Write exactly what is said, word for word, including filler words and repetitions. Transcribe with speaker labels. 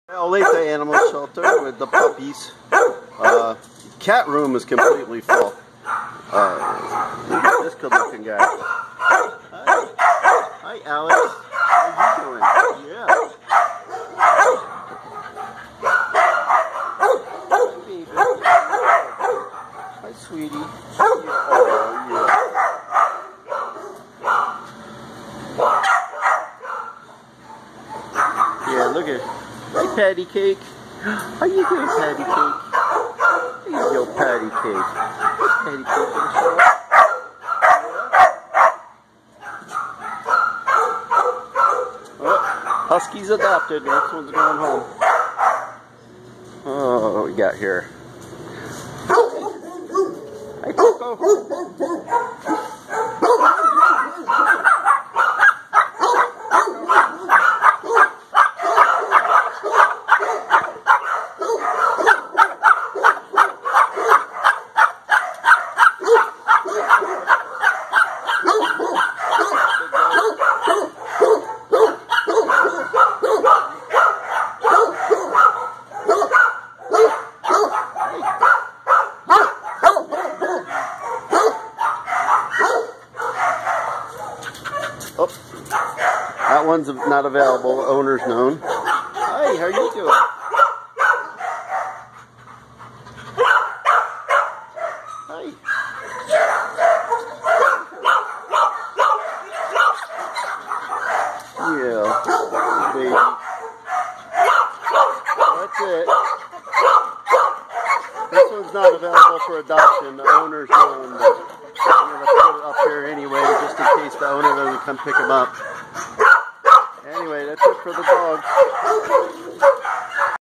Speaker 1: Olathe Animal Shelter with the puppies. Uh, cat room is completely full. Uh, look at this good looking guy. Hi, Hi Alex. How you doing? Yeah. Hi, baby. Hi, sweetie. Oh, yeah. Yeah, look at Hi, Patty Cake. How you doing, Patty Cake? There you go, Patty Cake. Patty Cake for the show. Oh, Husky's adopted. Next one's going home. Oh, what we got here? Hi, Coco. Oh, that one's not available. Owner's known. Hi, how are you doing? Hi. Yeah, baby. That's it. This one's not available for adoption. The owner's known. But I'm going to put it up here anyway, just in case the owner doesn't come pick him up. Anyway, that's it for the dog.